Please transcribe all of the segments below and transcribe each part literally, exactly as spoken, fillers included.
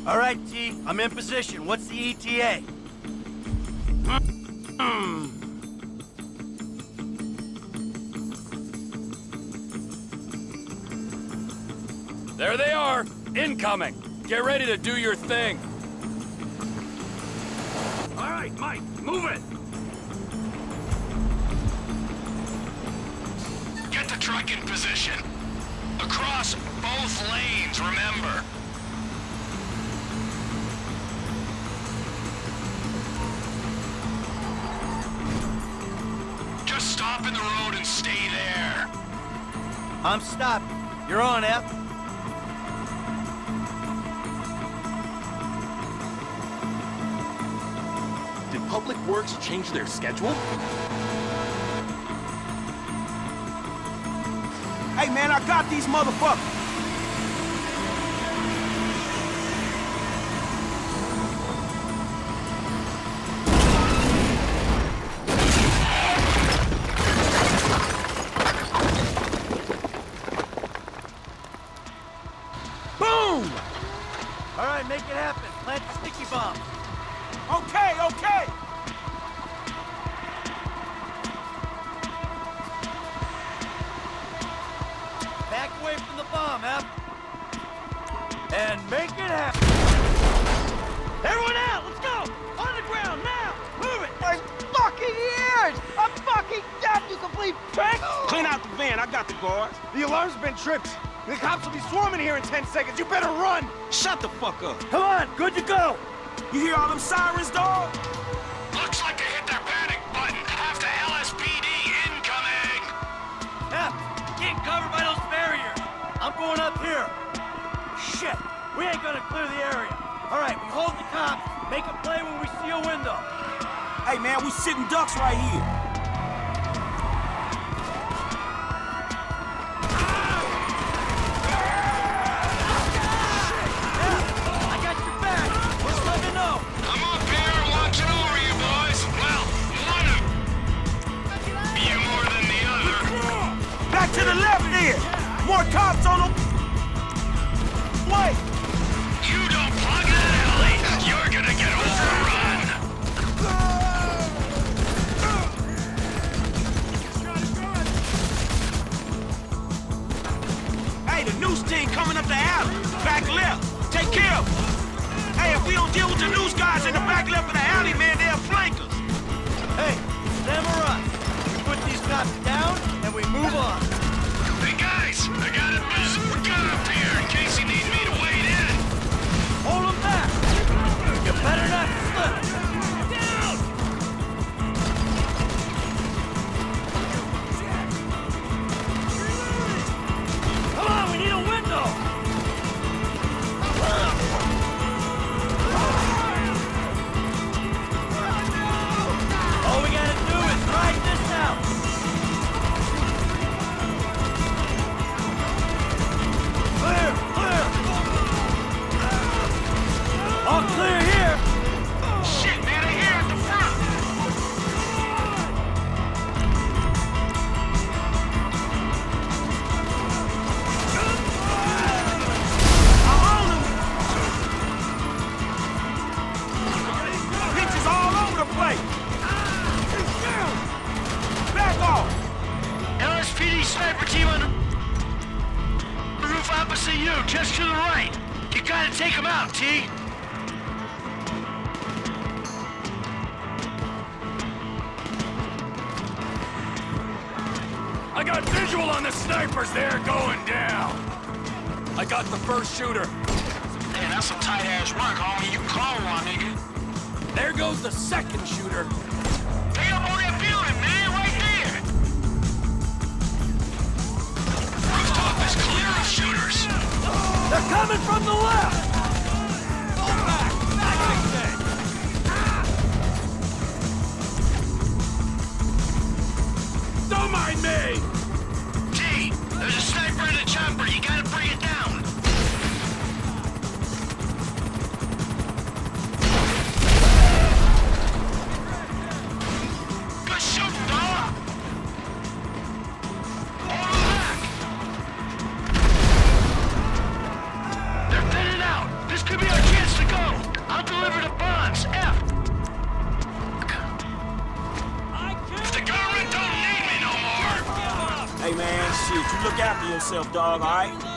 All right, T. I'm in position. What's the E T A? There they are! Incoming! Get ready to do your thing! All right, Mike, move it! Get the truck in position. Across both lanes, remember. Just stop in the road and stay there. I'm stopped. You're on, F. Did Public Works change their schedule? Hey, man, I got these motherfuckers! Boom! All right, make it happen. Plant the sticky bomb. Okay, okay! Back away from the bomb, F. And make it happen. Everyone out! Let's go! On the ground, now! Move it! My fucking ears! I'm fucking deaf, you complete prick! Clean out the van, I got the guards. The alarm's been tripped. The cops will be swarming here in ten seconds. You better run! Shut the fuck up. Come on, good to go! You hear all them sirens, dog? Looks like they hit their panic button. Half the L S P D incoming. F, getting covered by those barriers. I'm going up here. Shit, we ain't gonna clear the area. All right, we hold the cops. Make a play when we see a window. Hey, man, we sitting ducks right here. I'm up here watching over you boys. Well, one of you more than the other. Back to the left there! More cops on the way! You don't plug that alley. You're gonna get overrun. Hey, the news team coming up the alley. Back left. Take care of them. Hey, if we don't deal with the news guys in the back left of the alley, man, they'll flank us. Hey, it's them or us. We put these cops down and we move on. Hey guys, I got a invisible gun up here in case you need me to wade in. Hold them back. You better not slip. Down! Come on, we need a window. All we gotta do is ride this out. Clear, clear. All clear here. Shit, man, I hear at the front. I'm on them. Bitches all over the place. Back off. L S P D sniper team on the roof opposite you, just to the right. You gotta take them out, T. I got visual on the snipers there going down! I got the first shooter. Man, that's some tight-ass work, homie. You call one, nigga. There goes the second shooter. Stay up on that building, man, right there. Rooftop is clear of shooters. They're coming from the left. Fall back. Back, I say. Don't mind me! T, there's a sniper in the chopper. You gotta bring it down. Good shooting, dog. Hold him back. They're thinning out. This could be our chance to Hey, man, shit, you look after yourself, dog, all right?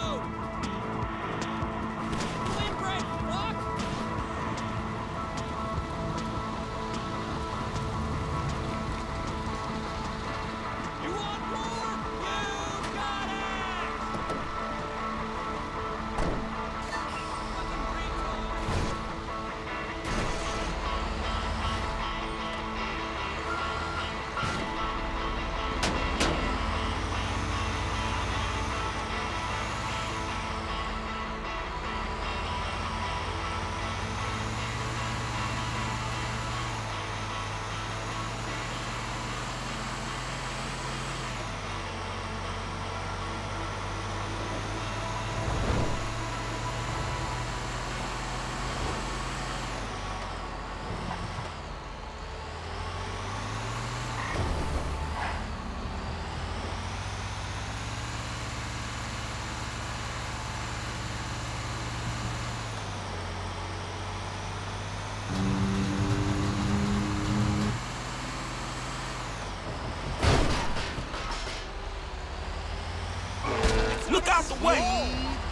Look out the way!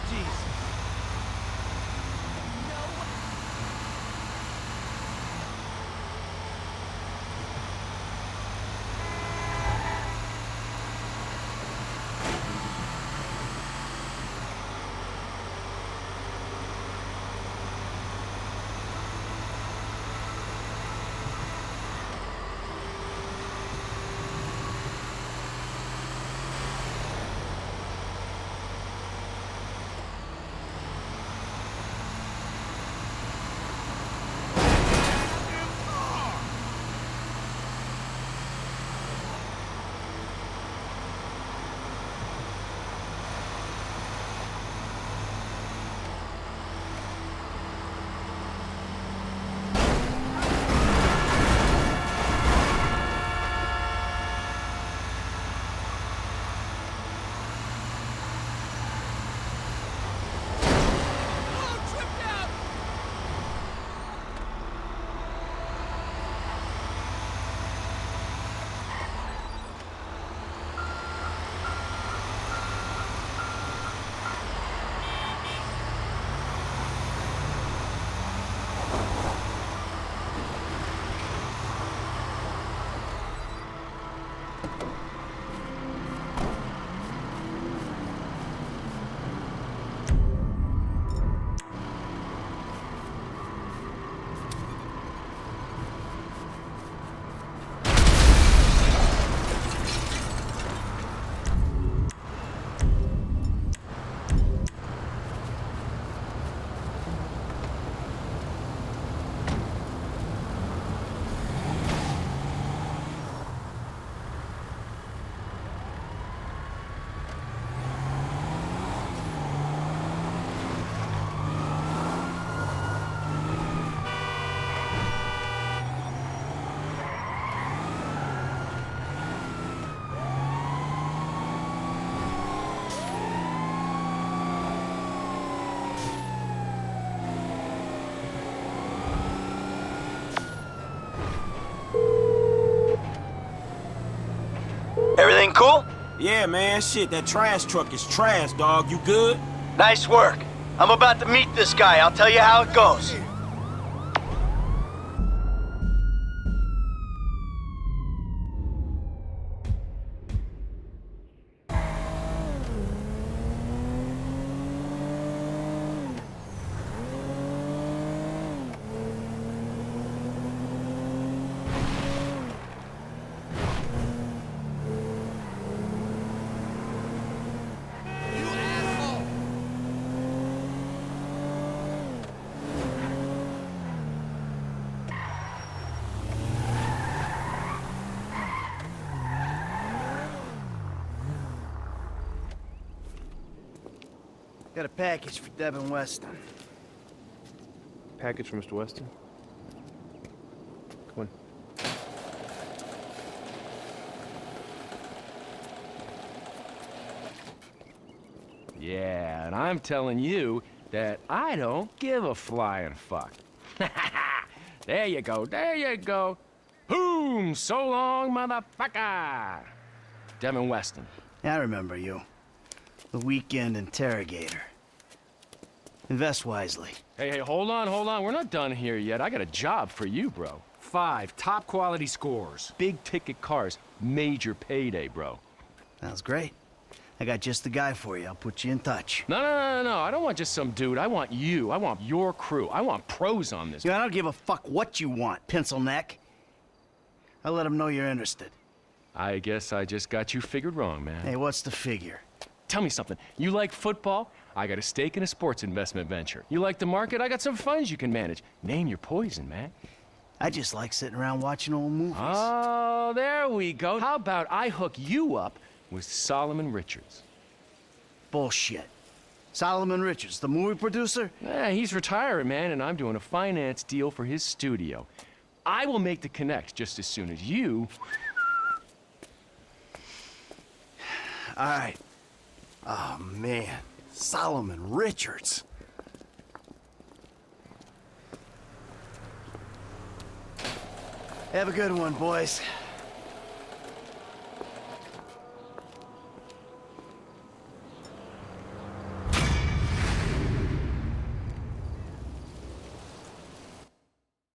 Everything cool? Yeah, man, shit, that trash truck is trash, dog. You good? Nice work. I'm about to meet this guy. I'll tell you how it goes. Got a package for Devin Weston. Package for Mister Weston? Come on. Yeah, and I'm telling you that I don't give a flying fuck. There you go, there you go. Boom! So long, motherfucker! Devin Weston. I remember you. The weekend interrogator. Invest wisely. Hey, hey, hold on, hold on. We're not done here yet. I got a job for you, bro. Five top quality scores. Big ticket cars. Major payday, bro. Sounds great. I got just the guy for you. I'll put you in touch. No, no, no, no, no. I don't want just some dude. I want you. I want your crew. I want pros on this. You know, I don't give a fuck what you want, pencil neck. I'll let them know you're interested. I guess I just got you figured wrong, man. Hey, what's the figure? Tell me something. You like football? I got a stake in a sports investment venture. You like the market? I got some funds you can manage. Name your poison, man. I just like sitting around watching old movies. Oh, there we go. How about I hook you up with Solomon Richards? Bullshit. Solomon Richards, the movie producer? Yeah, he's retiring, man, and I'm doing a finance deal for his studio. I will make the connect just as soon as you... All right. Oh, man. Solomon Richards. Have a good one, boys.